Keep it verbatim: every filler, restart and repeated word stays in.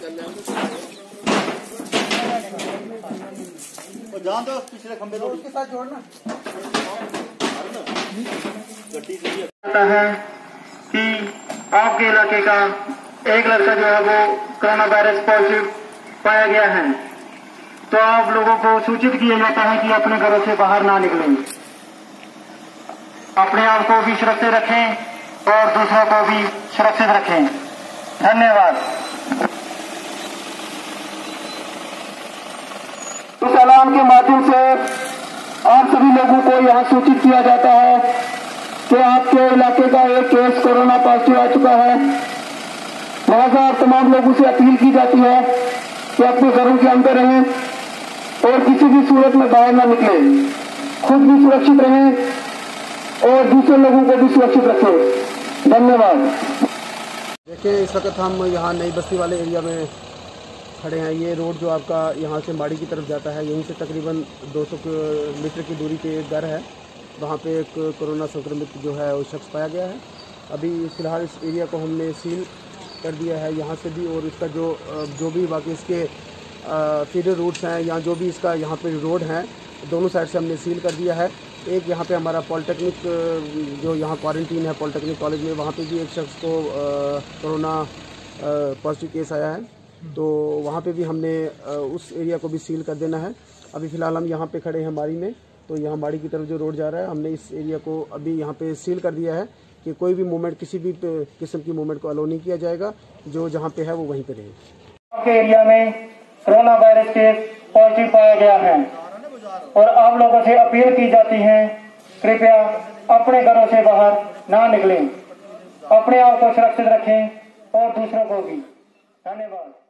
जान दो पिछले खंबे को उसके साथ जोड़ना है कि आपके इलाके का एक लड़का जो है वो कोरोना वायरस पॉजिटिव पाया गया है, तो आप लोगों को सूचित किया जाता है कि अपने घरों से बाहर ना निकलें, अपने आप को भी सुरक्षित रखें और दूसरों को भी सुरक्षित रखें। धन्यवाद। इस ऐलान के माध्यम से आप सभी लोगों को यहां सूचित किया जाता है कि आपके इलाके का एक केस कोरोना पॉजिटिव आ चुका है। लिहाजा तमाम लोगों से अपील की जाती है कि अपने घरों के अंदर रहें और किसी भी सूरत में बाहर ना निकलें, खुद भी सुरक्षित रहें और दूसरे लोगों को भी सुरक्षित रखें। धन्यवाद। देखिए, इस वक्त हम यहाँ नई बस्ती वाले एरिया में खड़े हैं। ये रोड जो आपका यहाँ से माड़ी की तरफ जाता है, यहीं से तकरीबन दो सौ मीटर की दूरी पे एक घर है, वहाँ पे एक कोरोना संक्रमित जो है वो शख्स पाया गया है। अभी फ़िलहाल इस एरिया को हमने सील कर दिया है यहाँ से भी, और इसका जो जो भी बाकी इसके फीडर रूट्स हैं या जो भी इसका यहाँ पे रोड हैं, दोनों साइड से हमने सील कर दिया है। एक यहाँ पे हमारा पॉलिटेक्निक जो यहाँ क्वारंटीन है पॉलिटेक्निक कॉलेज में, वहाँ पे भी एक शख्स को कोरोना पॉजिटिव केस आया है, तो वहाँ पे भी हमने उस एरिया को भी सील कर देना है। अभी फ़िलहाल हम यहाँ पे खड़े हैं माड़ी में, तो यहाँ माड़ी की तरफ जो रोड जा रहा है, हमने इस एरिया को अभी यहाँ पे सील कर दिया है कि कोई भी मूवमेंट, किसी भी किस्म की मूवमेंट को अलाउ नहीं किया जाएगा। जो जहाँ पे है वो वहीं पे रहे। आपके एरिया में कोरोना वायरस केस पॉजिटिव पाया गया है और आप लोगों से अपील की जाती है, कृपया अपने घरों से बाहर ना निकलें, अपने आप को सुरक्षित रखें और दूसरों को भी। धन्यवाद।